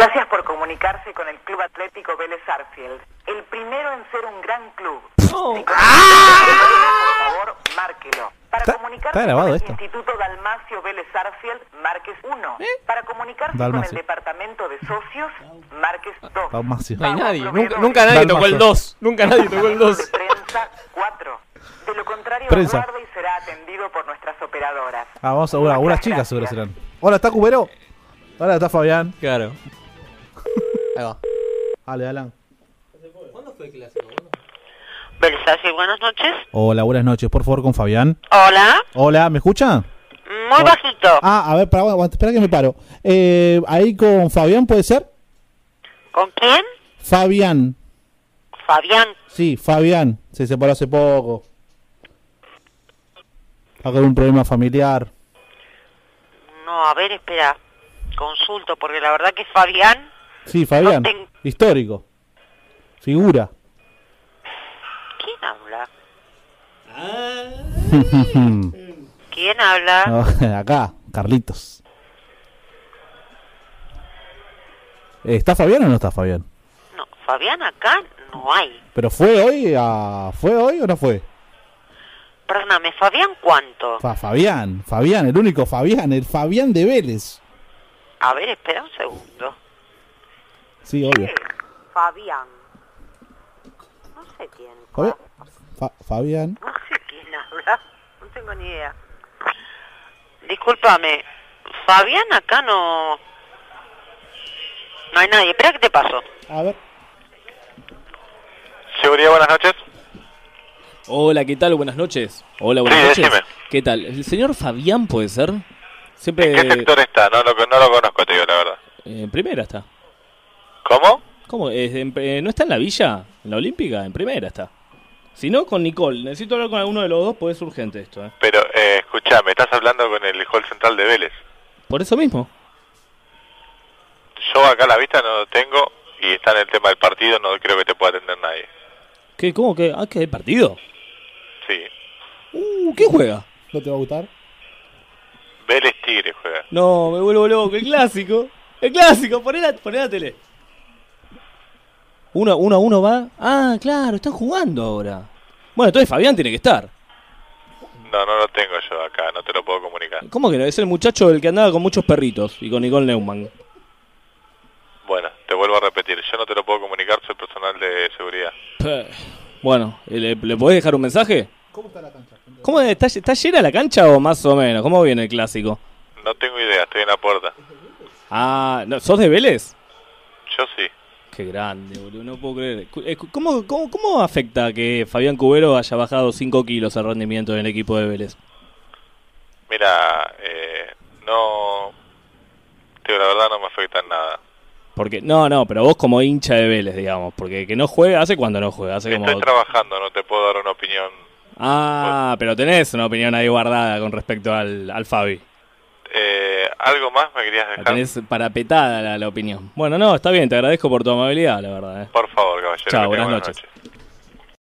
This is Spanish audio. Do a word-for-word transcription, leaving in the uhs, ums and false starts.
Gracias por comunicarse con el Club Atlético Vélez Sarsfield, el primero en ser un gran club. Oh. Si ¡Ah! Por favor, márquelo. Para ¿Está, comunicarse está grabado con el esto? Instituto Dalmacio Vélez Sarsfield, marques uno. ¿Eh? Para comunicarse Dalmacio. con el Departamento de Socios, marques dos. Dalmacio. No hay nadie, nunca, nunca nadie Dalmacio. tocó el dos. Nunca nadie tocó el dos. De prensa, cuatro. De lo contrario, Prensa. aguarde y será atendido por nuestras operadoras. Ah, vamos a una, unas chicas seguro serán. Hola, ¿está Cubero? Hola, está Fabián. Claro. Ahí va. Dale, Alan. ¿Cuándo fue el clásico? Vélez Sarsfield, buenas noches. Hola, buenas noches. Por favor, con Fabián. Hola. Hola, ¿me escucha? Muy bajito. Ah, a ver, para, aguanta, espera que me paro. Eh, ahí con Fabián, ¿puede ser? ¿Con quién? Fabián. Fabián. Sí, Fabián. Se separó hace poco. Ha habido un problema familiar. No, a ver, espera. Consulto, porque la verdad que Fabián... Sí, Fabián. No ten- Histórico. Figura. ¿Quién habla? Ah. ¿Quién habla? No, acá, Carlitos. ¿Está Fabián o no está Fabián? No, Fabián acá no hay. ¿Pero fue hoy a... ¿Fue hoy o no fue? Perdóname, ¿Fabián cuánto? Fa Fabián, Fabián, el único Fabián, el Fabián de Vélez. A ver, espera un segundo. Sí, obvio. ¿Qué? Fabián. No sé quién. Fabián. Fa Fabián. No sé quién habla. No tengo ni idea. Discúlpame. Fabián acá no... No hay nadie. Espera que te paso. A ver. Seguridad, buenas noches. Hola, ¿qué tal? Buenas noches. Hola, buenas Sí, noches. decime. ¿Qué tal? ¿El señor Fabián puede ser? Siempre... ¿En qué sector está? No lo, no lo conozco, te digo la verdad. En primera está. ¿Cómo? ¿Cómo? Eh, en- eh, ¿No está en la villa? ¿En la Olímpica? En primera está. Si no, con Nicole. Necesito hablar con alguno de los dos, pues es urgente esto, ¿eh? Pero, eh, escuchame, estás hablando con el hall central de Vélez. Por eso mismo. Yo acá a la vista no lo tengo y está en el tema del partido, no creo que te pueda atender nadie. ¿Qué? ¿Cómo que? ¿Ah, qué? ¿Hay partido? Sí. Uh, ¿qué juega? ¿No te va a gustar? Vélez Tigre juega. No, me vuelvo loco. El clásico. El clásico. Poné la, poné la tele. Uno, uno a uno va. Ah, claro, están jugando ahora. Bueno, entonces Fabián tiene que estar. No, no lo tengo yo acá, no te lo puedo comunicar. ¿Cómo que no? Es el muchacho del que andaba con muchos perritos y con Nicole Neumann. Bueno, te vuelvo a repetir, yo no te lo puedo comunicar, soy personal de seguridad. Peh. Bueno, ¿le, le podés dejar un mensaje? ¿Cómo está la cancha? ¿Cómo está, está llena la cancha o más o menos? ¿Cómo viene el clásico? No tengo idea, estoy en la puerta. Ah, ¿no, ¿sos de Vélez? Yo sí. Qué grande, boludo, no puedo creer. Cu- eh, ¿Cómo, cómo, cómo afecta que Fabián Cubero haya bajado cinco kilos el rendimiento del equipo de Vélez? Mira, eh, no... Te digo, la verdad no me afecta en nada. Porque, no, no, pero vos como hincha de Vélez, digamos, porque que no juega, ¿hace cuándo no juega? Hace como... Estoy trabajando, no te puedo dar una opinión. Ah, pero tenés una opinión ahí guardada con respecto al, al Fabi. Eh, ¿Algo más me querías La dejar? tenés parapetada la, la opinión. Bueno, no, está bien, te agradezco por tu amabilidad, la verdad. ¿eh? Por favor, caballero. Chao, que tenga buenas buenas noches. noches.